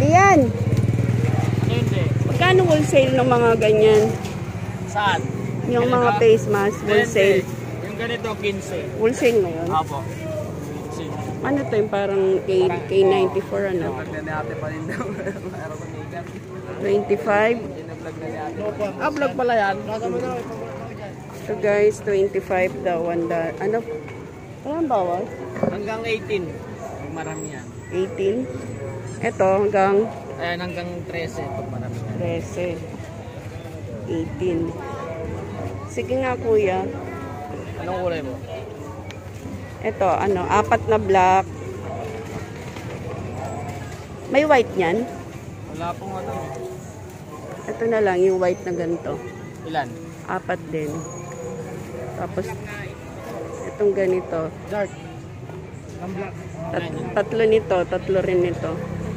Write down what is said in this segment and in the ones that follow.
Iyan. Hindi. Magkano wholesale ng mga ganyan? Saan? Yung ganito? mga face mask, wholesale. Yung ganito, 15. Wholesale ngayon? Apo. Ano to yung parang K94 ano? 25? Ah, vlog pala yan. So guys, 25 daw. Ano? Parang bawas? Hanggang 18. Pag marami yan. 18? Ito hanggang? Ayan, hanggang 13 pag marami yan. 13. 18. Sige nga kuya. Anong kulay mo? Ito, ano, 4 na black. May white niyan? Wala pong ano. Ito na lang, yung white na ganito. Ilan? 4 din. Tapos, itong ganito. Dark. Ang black. Tatlo nito, tatlo rin nito.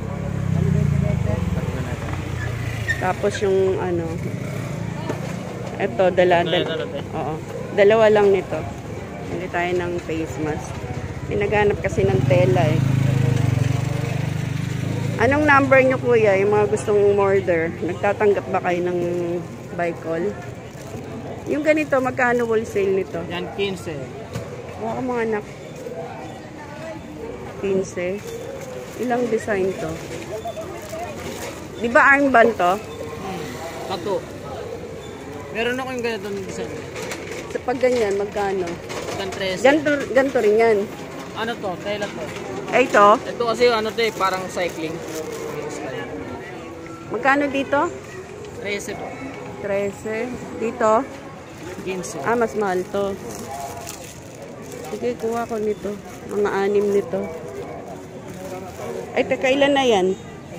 Tapos yung ano, ito, oo. Dalawa lang nito. Hindi tayo ng face mask. Pinaganap kasi ng tela eh. Anong number nyo kuya? Yung mga gustong order. Nagtatanggap ba kayo ng buy call? Yung ganito, magkano wholesale nito? Yan, 15. Huwag ka mga anak. 15. Ilang design to? Di ba armband to? Tattoo. Meron ako yung ganito ng design. Sa pag ganyan, magkano? Hanggang 13. Ganto rin yan. Ano to? Tela to. Ay, ito? Ito kasi ano to eh, parang cycling. Magkano dito? 13 po. 13. Dito? 15. Ah, mas mahal to. Sige, kuha ko nito. Mga 6 nito. Ay, teka, ilan na yan?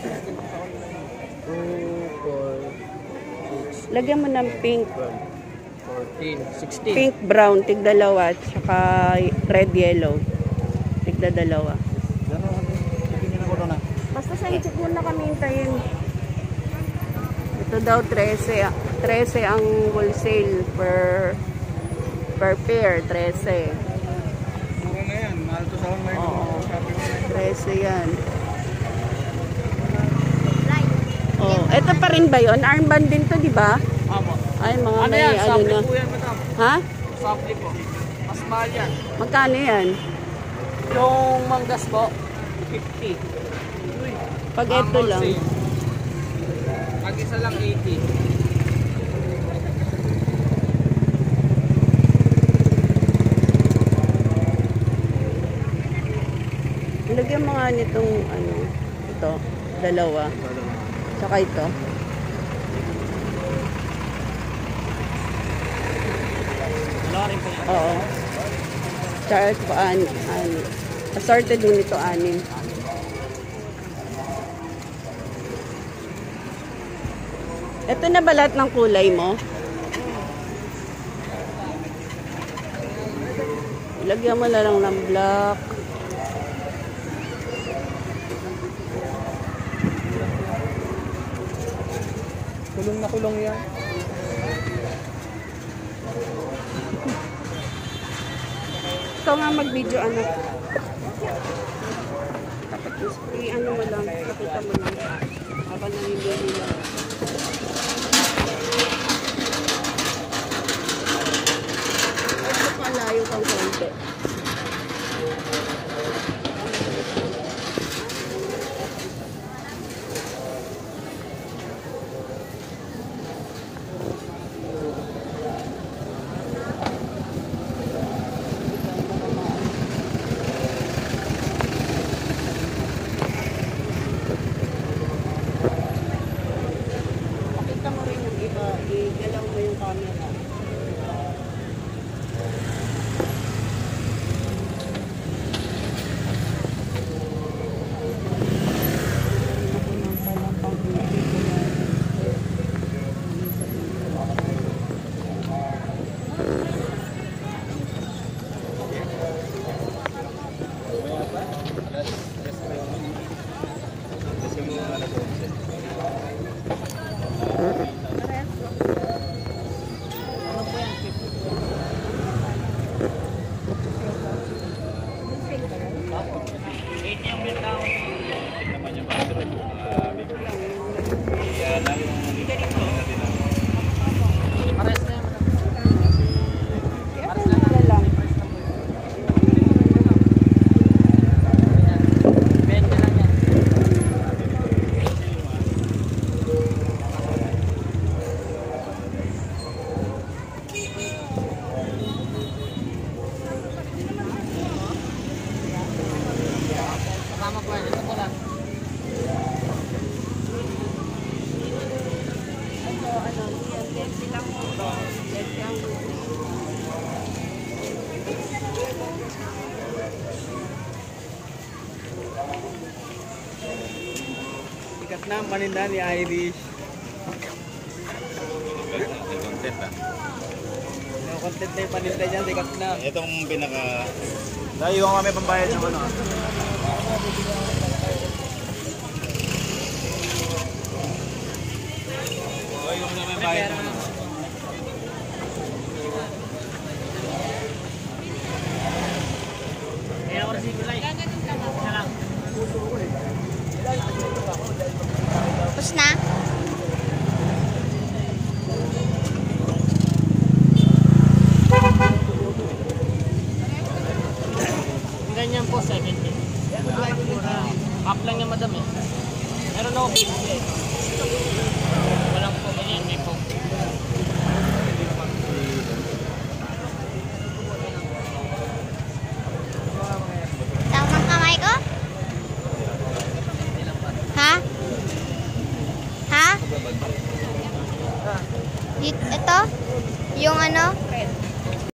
2, 4, Lagyan mo ng pink. 14, 16. Pink, brown, tig-2. Tsaka red, yellow. Tig-2. Basta sa check muna kami hintayin. Ito daw 13. 13 ang wholesale per pair. 13. Mura na yan. Mahal to sa online. Oo. 13 yan. Oh, ito pa rin ba yun? Armband din to, di ba? Apo. Ay, mga Ano may yan? ano Sapli na. po yan, madam. Ha? Sapli po. Mas mahal yan. Magkano yan? Yung manggas po, 50. Pag ito lang. Pag isa lang 80. Lagyan mga nitong ano, ito, 2. Saka ito. Wala rin po yan. Oo. Chart pa, assorted din ito, 6. Ito na ba lahat ng kulay mo? Lagyan mo na lang ng black. Kulong na kulong yan. Ikaw nga mag-video, anak. Tapos, i-ano mo lang, pakita mo lang. Habang nangyayari lang. Ito palayo kang konti. I-galaw mo yung camera. Tama po yan. Ito po lang. Ito, ano, yan, lente lang po ito. Lente ang Sikat na ang paninda ni Irish. Content ah. Yung content na yung paninda niya, sikat na. Itong pinaka... Dahil yung kami pambayad ng ano. Yung kami pambayad ng ano. Kaya ako rin siguro like. Isa lang. Tapos na? Yung ganyan po, 70. Half lang yung madam eh. Meron ako 50.